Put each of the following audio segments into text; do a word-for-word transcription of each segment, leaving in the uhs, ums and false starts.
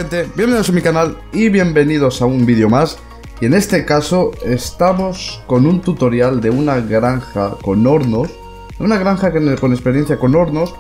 gente, bienvenidos a mi canal y bienvenidos a un vídeo más. Y en este caso estamos con un tutorial de una granja con hornos. Una granja que, con experiencia con hornos,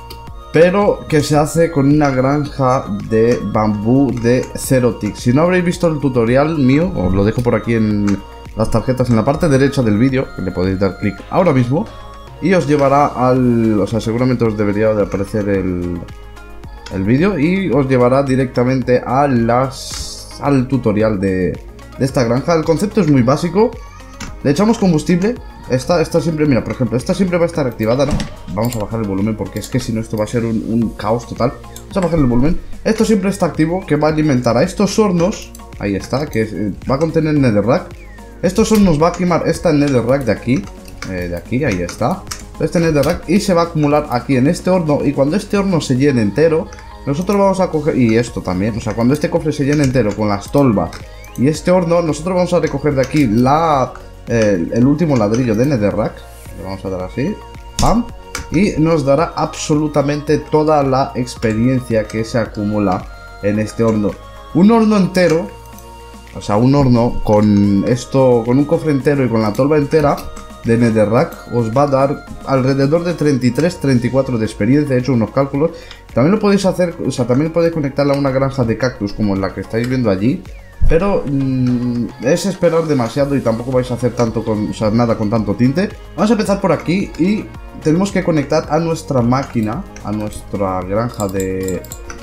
pero que se hace con una granja de bambú de cero ticks. Si no habréis visto el tutorial mío, os lo dejo por aquí en las tarjetas en la parte derecha del vídeo, que le podéis dar clic ahora mismo. Y os llevará al... o sea, seguramente os debería de aparecer el... el vídeo y os llevará directamente a las, al tutorial de, de esta granja. El concepto es muy básico. Le echamos combustible. Esta, esta siempre, mira, por ejemplo, esta siempre va a estar activada, ¿no? Vamos a bajar el volumen porque es que si no esto va a ser un, un caos total. Vamos a bajar el volumen. Esto siempre está activo, que va a alimentar a estos hornos. Ahí está, que eh, va a contener netherrack. Estos hornos va a quemar esta netherrack de aquí. Eh, de aquí, ahí está. Este netherrack y se va a acumular aquí en este horno. Y cuando este horno se llene entero, nosotros vamos a coger, y esto también, o sea, cuando este cofre se llene entero con las tolvas y este horno, nosotros vamos a recoger de aquí la, eh, el último ladrillo de netherrack. Le vamos a dar así, pam, y nos dará absolutamente toda la experiencia que se acumula en este horno. Un horno entero, o sea, un horno con esto, con un cofre entero y con la tolva entera de netherrack, os va a dar alrededor de treinta y tres treinta y cuatro de experiencia. He hecho unos cálculos. También lo podéis hacer, o sea, también podéis conectarla a una granja de cactus como la que estáis viendo allí, pero mmm, es esperar demasiado y tampoco vais a hacer tanto con, o sea, nada con tanto tinte. Vamos a empezar por aquí y tenemos que conectar a nuestra máquina, a nuestra granja de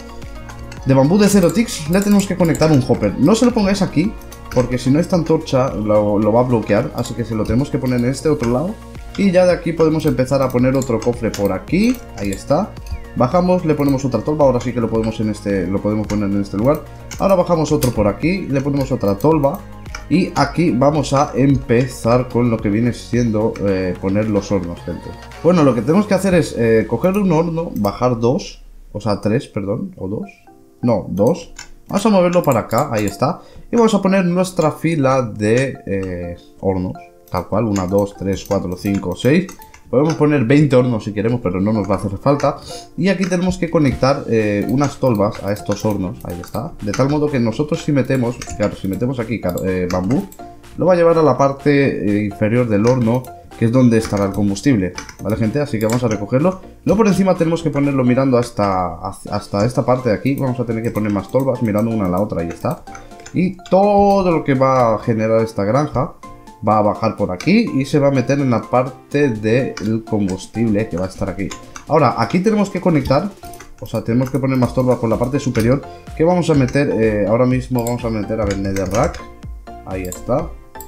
de bambú de cero ticks. Le tenemos que conectar un hopper. No se lo pongáis aquí, porque si no esta antorcha lo, lo va a bloquear, así que se lo tenemos que poner en este otro lado. Y ya de aquí podemos empezar a poner otro cofre por aquí, ahí está. Bajamos, le ponemos otra tolva, ahora sí que lo podemos, en este, lo podemos poner en este lugar. Ahora bajamos otro por aquí, le ponemos otra tolva. Y aquí vamos a empezar con lo que viene siendo eh, poner los hornos, gente. Bueno, lo que tenemos que hacer es eh, coger un horno, bajar dos, o sea tres, perdón, o dos. No, dos. Vamos a moverlo para acá, ahí está. Y vamos a poner nuestra fila de eh, hornos, tal cual, uno, dos, tres, cuatro, cinco, seis. Podemos poner veinte hornos si queremos, pero no nos va a hacer falta. Y aquí tenemos que conectar eh, unas tolvas a estos hornos, ahí está. De tal modo que nosotros si metemos, claro, si metemos aquí eh, bambú, lo va a llevar a la parte eh, inferior del horno, que es donde estará el combustible, ¿vale, gente? Así que vamos a recogerlo. Luego por encima tenemos que ponerlo mirando hasta, hasta esta parte de aquí. Vamos a tener que poner más tolvas mirando una a la otra, ahí está. Y todo lo que va a generar esta granja va a bajar por aquí y se va a meter en la parte del combustible que va a estar aquí. Ahora, aquí tenemos que conectar, o sea, tenemos que poner más tolvas por la parte superior, que vamos a meter, eh, ahora mismo vamos a meter a ver, netherrack, ahí está.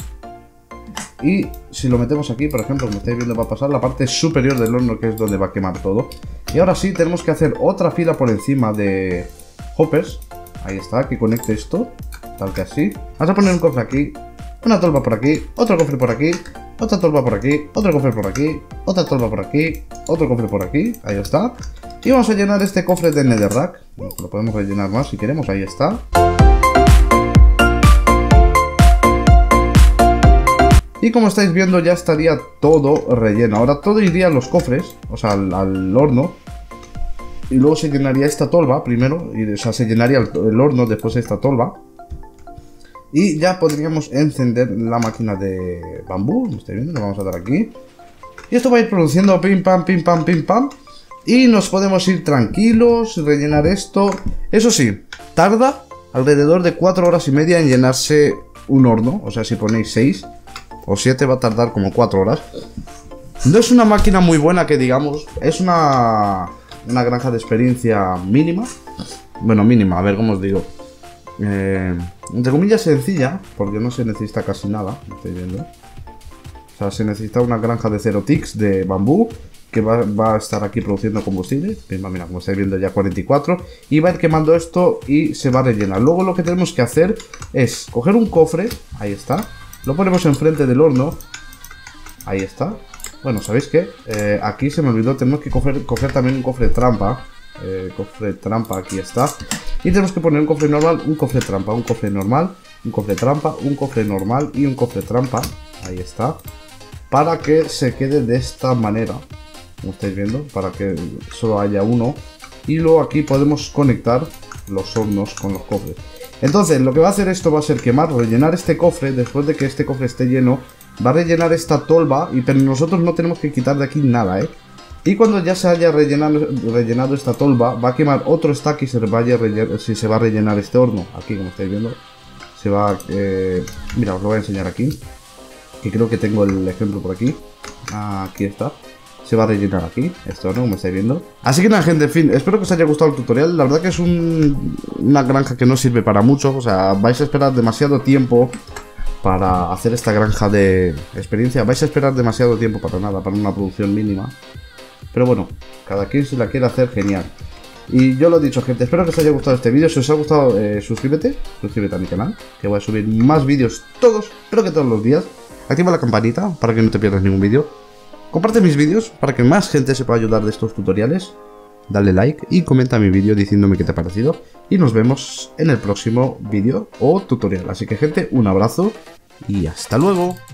Y si lo metemos aquí, por ejemplo, como estáis viendo, va a pasar la parte superior del horno, que es donde va a quemar todo. Y ahora sí, tenemos que hacer otra fila por encima de hoppers. Ahí está, que conecte esto, tal que así. Vamos a poner un cofre aquí, una tolva por aquí, otro cofre por aquí, otra tolva por aquí, otro cofre por aquí, otra tolva por aquí, otro cofre por aquí, ahí está. Y vamos a llenar este cofre de netherrack. Bueno, lo podemos rellenar más si queremos, ahí está. Y como estáis viendo ya estaría todo relleno. Ahora todo iría a los cofres, o sea, al, al horno. Y luego se llenaría esta tolva primero, y, o sea, se llenaría el, el horno después de esta tolva. Y ya podríamos encender la máquina de bambú, como estáis viendo, lo vamos a dar aquí. Y esto va a ir produciendo pim pam, pim pam, pim pam. Y nos podemos ir tranquilos, rellenar esto. Eso sí, tarda alrededor de cuatro horas y media en llenarse un horno. O sea, si ponéis seis o siete va a tardar como cuatro horas. No es una máquina muy buena que digamos, es una, una granja de experiencia mínima. Bueno, mínima, a ver cómo os digo. Eh, entre comillas sencilla, porque no se necesita casi nada, ¿me estáis viendo? O sea, se necesita una granja de cero ticks de bambú, que va, va a estar aquí produciendo combustible. Mira, mira, como estáis viendo ya cuarenta y cuatro. Y va a ir quemando esto y se va a rellenar. Luego lo que tenemos que hacer es coger un cofre, ahí está. Lo ponemos enfrente del horno. Ahí está. Bueno, ¿sabéis qué? Eh, aquí se me olvidó, tenemos que coger, coger también un cofre trampa. Eh, cofre trampa, aquí está. Y tenemos que poner un cofre normal, un cofre trampa, un cofre normal, un cofre trampa, un cofre normal y un cofre trampa. Ahí está. Para que se quede de esta manera, como estáis viendo, para que solo haya uno. Y luego aquí podemos conectar los hornos con los cofres. Entonces lo que va a hacer esto va a ser quemar, rellenar este cofre. Después de que este cofre esté lleno, va a rellenar esta tolva, y pero nosotros no tenemos que quitar de aquí nada, ¿eh? Y cuando ya se haya rellenado, rellenado esta tolva, va a quemar otro stack y se, vaya rellenar, si se va a rellenar este horno. Aquí, como estáis viendo, se va... Eh, mira, os lo voy a enseñar aquí, que creo que tengo el ejemplo por aquí. Aquí está. Se va a rellenar aquí, este horno, como estáis viendo. Así que nada, gente, en fin, espero que os haya gustado el tutorial. La verdad que es un, una granja que no sirve para mucho. O sea, vais a esperar demasiado tiempo para hacer esta granja de experiencia. Vais a esperar demasiado tiempo para nada, para una producción mínima. Pero bueno, cada quien si la quiere hacer, genial. Y yo lo he dicho, gente, espero que os haya gustado este vídeo. Si os ha gustado, eh, suscríbete, suscríbete a mi canal, que voy a subir más vídeos todos, pero que todos los días. Activa la campanita para que no te pierdas ningún vídeo. Comparte mis vídeos para que más gente se pueda ayudar de estos tutoriales. Dale like y comenta mi vídeo diciéndome qué te ha parecido. Y nos vemos en el próximo vídeo o tutorial. Así que, gente, un abrazo y hasta luego.